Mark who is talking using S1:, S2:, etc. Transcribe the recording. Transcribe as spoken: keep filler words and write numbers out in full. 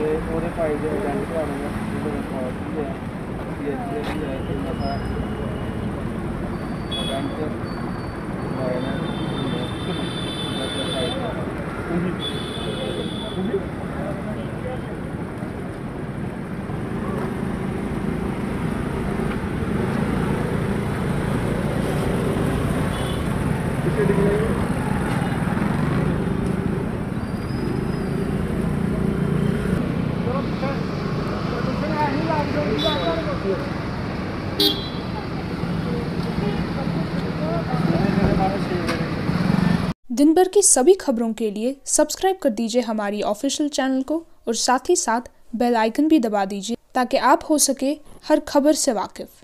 S1: ਤੇ ਉਹਦੇ ਭਾਈ ਦੇ ਏਜੰਟ ਕਰਾਉਣਾ ਉਹਦੇ ਰਿਕਾਰਡ ਵੀ ਹੈ ਪੀ ਐਚ ਡੀ ਵੀ ਹੈ ਤੇ ਮਤਾ ਏਜੰਟ ਲਾਇਆ
S2: दिन भर की सभी खबरों के लिए सब्सक्राइब कर दीजिए हमारी ऑफिशियल चैनल को और साथ ही साथ बेल आइकन भी दबा दीजिए ताकि आप हो सके हर खबर से वाकिफ।